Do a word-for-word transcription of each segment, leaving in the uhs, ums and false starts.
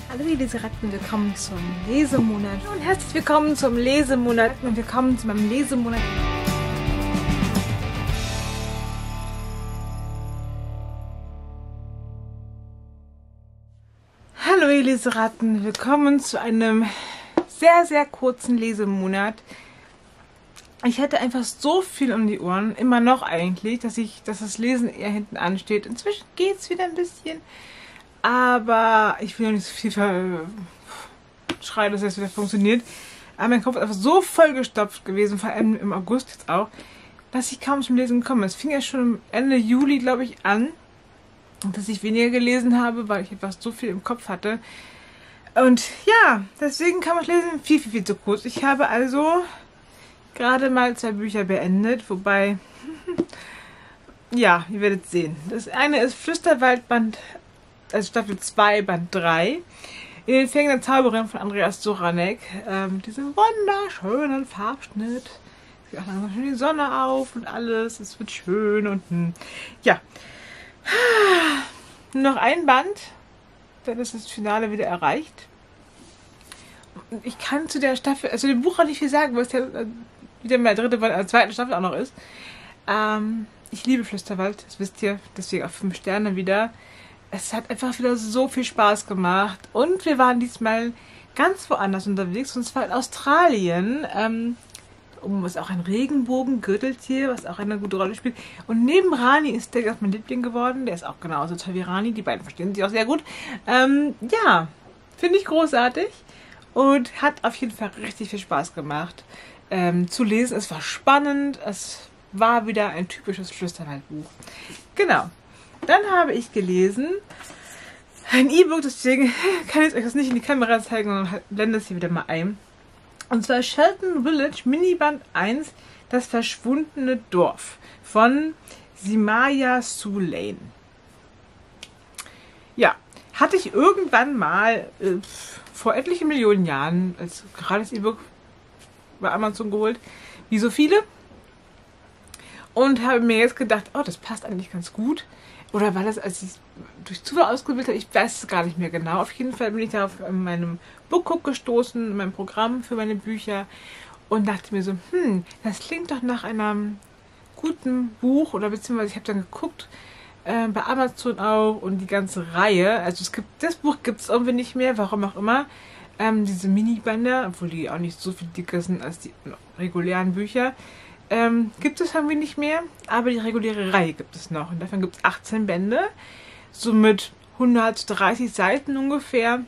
Hallo ihr Leseratten, willkommen zum Lesemonat und herzlich willkommen zum Lesemonat und willkommen zu meinem Lesemonat. Hallo ihr Leseratten, willkommen zu einem sehr, sehr kurzen Lesemonat. Ich hatte einfach so viel um die Ohren, immer noch eigentlich, dass ich, dass das Lesen eher hinten ansteht. Inzwischen geht es wieder ein bisschen. Aber ich will noch nicht so viel schreien, dass das wieder funktioniert. Aber mein Kopf ist einfach so vollgestopft gewesen, vor allem im August jetzt auch, dass ich kaum zum Lesen gekommen bin. Es fing ja schon Ende Juli, glaube ich, an, dass ich weniger gelesen habe, weil ich einfach so viel im Kopf hatte. Und ja, deswegen kam das Lesen viel, viel, viel zu kurz. Ich habe also gerade mal zwei Bücher beendet, wobei, ja, ihr werdet sehen. Das eine ist Flüsterwaldband, also Staffel zwei, Band drei. In den Fängen der Zauberin von Andreas Soranek. Ähm, mit diesem wunderschönen Farbschnitt. Es geht auch langsam schön die Sonne auf und alles. Es wird schön und hm, ja. Nur noch ein Band. Dann ist das Finale wieder erreicht. Und ich kann zu der Staffel, also dem Buch auch nicht viel sagen, weil es ja wieder in der dritten, äh, zweiten Staffel auch noch ist. Ähm, ich liebe Flüsterwald, das wisst ihr. Deswegen auch fünf Sterne wieder. Es hat einfach wieder so viel Spaß gemacht. Und wir waren diesmal ganz woanders unterwegs. Und zwar in Australien. Ähm, um ist auch ein Regenbogen-Gürteltier, was auch eine gute Rolle spielt. Und neben Rani ist der auch mein Liebling geworden. Der ist auch genauso toll wie Rani. Die beiden verstehen sich auch sehr gut. Ähm, ja, finde ich großartig. Und hat auf jeden Fall richtig viel Spaß gemacht ähm, zu lesen. Es war spannend. Es war wieder ein typisches Flüsterwaldbuch. Genau. Dann habe ich gelesen ein E-Book, deswegen kann ich euch das nicht in die Kamera zeigen, sondern blende es hier wieder mal ein. Und zwar Shelton Village Miniband eins, das verschwundene Dorf von Simaya Sulain. Ja, hatte ich irgendwann mal äh, vor etlichen Millionen Jahren als gerade das E-Book bei Amazon geholt, wie so viele. Und habe mir jetzt gedacht, oh, das passt eigentlich ganz gut. Oder war das, als ich durch Zufall ausgewählt habe? Ich weiß es gar nicht mehr genau. Auf jeden Fall bin ich da auf meinem Bookhook gestoßen, in meinem Programm für meine Bücher. Und dachte mir so, hm, das klingt doch nach einem guten Buch. Oder beziehungsweise ich habe dann geguckt, äh, bei Amazon auch und die ganze Reihe. Also es gibt, das Buch gibt es irgendwie nicht mehr, warum auch immer. Ähm, diese Minibände, obwohl die auch nicht so viel dicker sind als die regulären Bücher. Ähm, gibt es irgendwie nicht mehr, aber die reguläre Reihe gibt es noch. Und davon gibt es achtzehn Bände, so mit hundertdreißig Seiten ungefähr.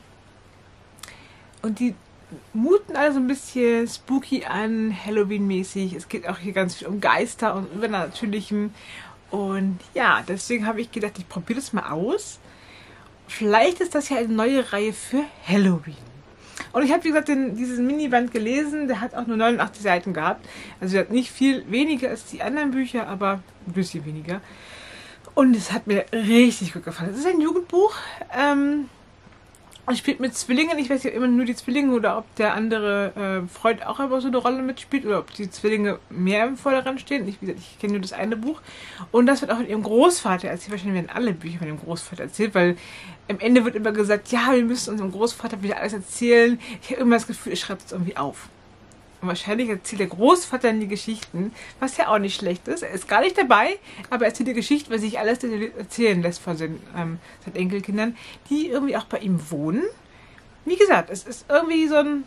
Und die muten alle so ein bisschen spooky an, Halloween-mäßig. Es geht auch hier ganz viel um Geister und Übernatürlichem. Und ja, deswegen habe ich gedacht, ich probiere das mal aus. Vielleicht ist das ja eine neue Reihe für Halloween. Und ich habe, wie gesagt, den, diesen Miniband gelesen. Der hat auch nur neunundachtzig Seiten gehabt. Also er hat nicht viel weniger als die anderen Bücher, aber ein bisschen weniger. Und es hat mir richtig gut gefallen. Es ist ein Jugendbuch. Ähm, es spielt mit Zwillingen. Ich weiß nicht, ob immer nur die Zwillinge oder ob der andere äh, Freund auch einfach so eine Rolle mitspielt. Oder ob die Zwillinge mehr im Vordergrund stehen. Ich, wie gesagt, ich kenne nur das eine Buch. Und das wird auch mit ihrem Großvater erzählt. Wahrscheinlich werden alle Bücher von dem Großvater erzählt, weil am Ende wird immer gesagt, ja, wir müssen unserem Großvater wieder alles erzählen. Ich habe immer das Gefühl, er schreibt es irgendwie auf. Und wahrscheinlich erzählt der Großvater dann die Geschichten, was ja auch nicht schlecht ist. Er ist gar nicht dabei, aber er erzählt die Geschichte, weil sich alles erzählen lässt von seinen, ähm, seinen Enkelkindern, die irgendwie auch bei ihm wohnen. Wie gesagt, es ist irgendwie so ein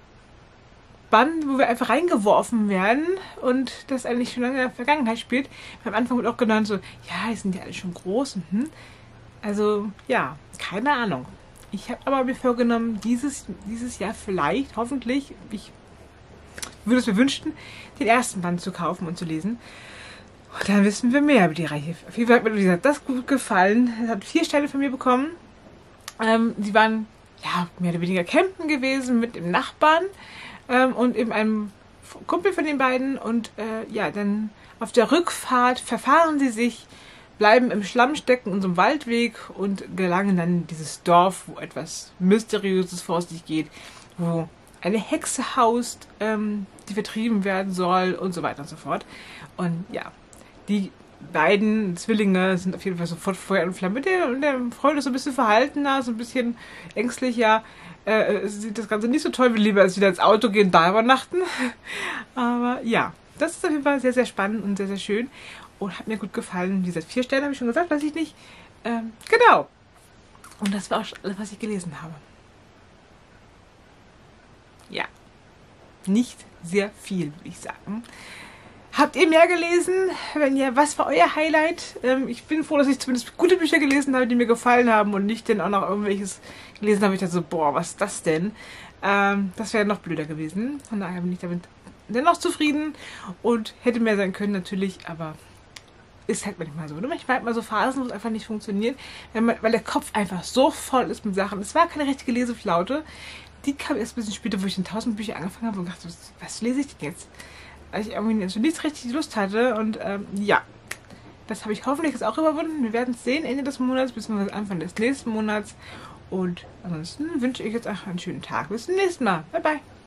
Band, wo wir einfach reingeworfen werden und das eigentlich schon lange in der Vergangenheit spielt. Am Anfang wird auch genannt so, ja, die sind ja alle schon groß. Mhm. Also, ja, keine Ahnung. Ich habe aber mir vorgenommen, dieses, dieses Jahr vielleicht, hoffentlich, ich würde es mir wünschen, den ersten Band zu kaufen und zu lesen. Und dann wissen wir mehr über die Reihe. Auf jeden Fall hat mir, wie gesagt, das gut gefallen. Es hat vier Sterne von mir bekommen. Ähm, sie waren, ja, mehr oder weniger campen gewesen mit dem Nachbarn ähm, und eben einem Kumpel von den beiden. Und äh, ja, dann auf der Rückfahrt verfahren sie sich, bleiben im Schlamm stecken in so einem Waldweg und gelangen dann in dieses Dorf, wo etwas Mysteriöses vor sich geht, wo eine Hexe haust, ähm, die vertrieben werden soll und so weiter und so fort. Und ja, die beiden Zwillinge sind auf jeden Fall sofort Feuer und Flamme. Der, und der Freund ist so ein bisschen verhaltener, so ein bisschen ängstlicher. Äh, sieht das Ganze nicht so toll, will lieber als wieder ins Auto gehen, da übernachten. Aber ja, das ist auf jeden Fall sehr, sehr spannend und sehr, sehr schön. Und hat mir gut gefallen. Wie gesagt, vier Sterne habe ich schon gesagt, weiß ich nicht. Ähm, genau. Und das war auch schon alles, was ich gelesen habe. Ja. Nicht sehr viel, würde ich sagen. Habt ihr mehr gelesen? Wenn ja, was war euer Highlight? Ähm, ich bin froh, dass ich zumindest gute Bücher gelesen habe, die mir gefallen haben und nicht dann auch noch irgendwelches gelesen habe. Ich dachte so, boah, was ist das denn? Ähm, das wäre noch blöder gewesen. Von daher bin ich damit dennoch zufrieden und hätte mehr sein können natürlich, aber ist halt manchmal so. Ne? Manchmal hat man so Phasen, wo es einfach nicht funktioniert, wenn man, weil der Kopf einfach so voll ist mit Sachen. Es war keine richtige Leseflaute. Die kam erst ein bisschen später, wo ich in tausend Bücher angefangen habe und dachte, was, was lese ich denn jetzt? Als ich irgendwie so nicht richtig Lust hatte. Und ähm, ja, das habe ich hoffentlich jetzt auch überwunden. Wir werden es sehen, Ende des Monats, bzw. Anfang des nächsten Monats. Und ansonsten wünsche ich jetzt einfach einen schönen Tag. Bis zum nächsten Mal. Bye, bye.